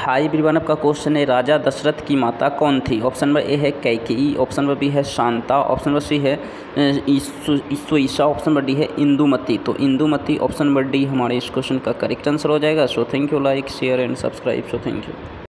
28 का क्वेश्चन है, राजा दशरथ की माता कौन थी? ऑप्शन नंबर ए है कैकेयी, ऑप्शन नंबर बी है शांता, ऑप्शन नंबर सी है ईशा, ऑप्शन नंबर डी है इंदुमती। तो इंदुमती ऑप्शन नंबर डी हमारे इस क्वेश्चन का करेक्ट आंसर हो जाएगा। So thank you, like share and subscribe. So thank you.